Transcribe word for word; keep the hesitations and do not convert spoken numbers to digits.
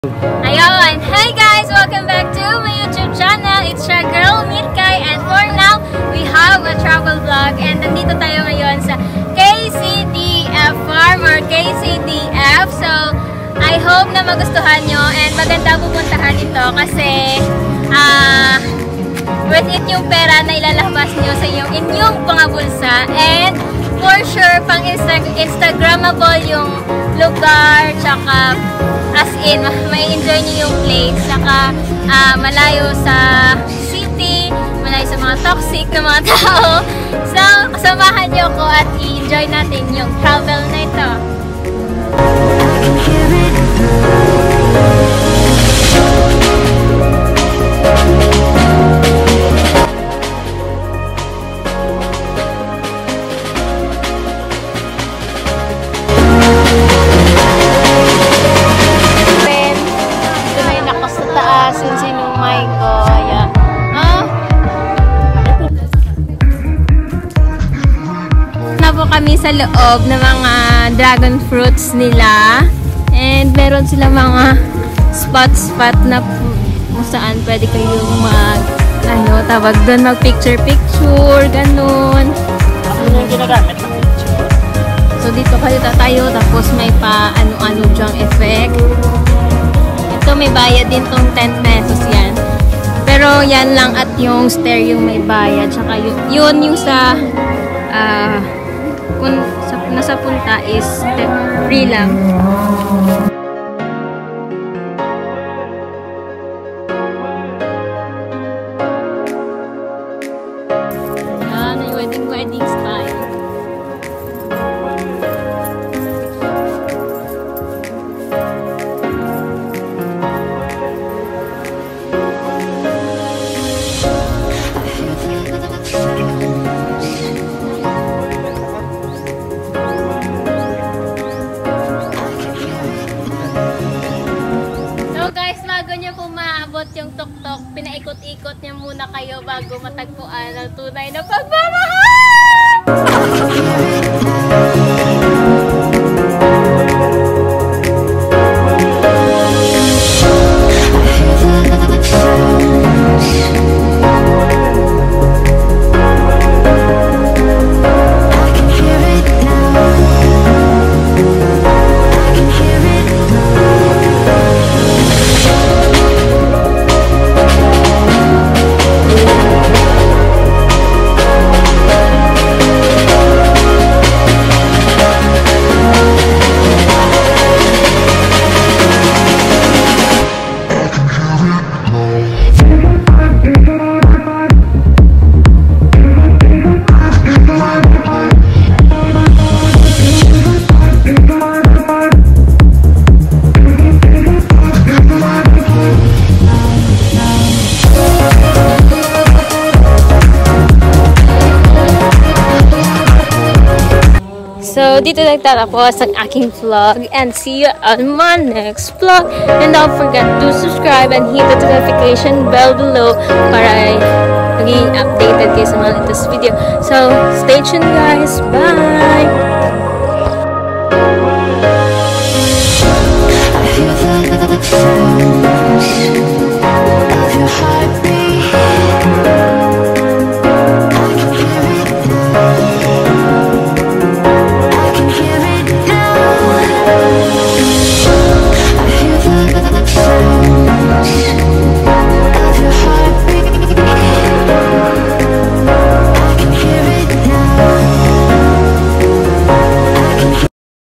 Ayun! Hi guys! Welcome back to my YouTube channel. It's your girl, Mirkay. And for now, we have a travel vlog. And nandito tayo ngayon sa K C D F Farm or K C D F. So, I hope na magustuhan nyo. And maganda pupuntahan ito kasi ah... Uh, worth it yung pera na ilalabas nyo sa inyong inyong pangabulsa. And for sure, pang Insta Instagrammable yung lugar, tsaka as in, may enjoy niyo yung place, tsaka uh, malayo sa city, malayo sa mga toxic na mga tao. So, kasamahan niyo ko at i-enjoy natin yung travel na ito. Kami sa loob ng mga dragon fruits nila, and meron sila mga spot-spot na kung saan pwede kayong mag ano, tawag doon, mag picture-picture, ganun. Ano yung ginagamit ng picture? So dito kayo tatayo, tapos may pa ano-ano dyang effect. Ito may bayad din tong ten pesos yan, pero yan lang at yung stair yung may bayad, tsaka yun, yun yung sa ah uh, kung sa, nasa punta is free lang. Yan, may wedding-wedding style. Yung tuk-tuk, pinaikot-ikot niya muna kayo bago matagpuan ang tunay na pagmamahal! So, dito nagtatapos ang aking vlog, and see you on my next vlog. And don't forget to subscribe and hit the notification bell below para maging updated kayo sa mga latest video. So, stay tuned guys. Bye!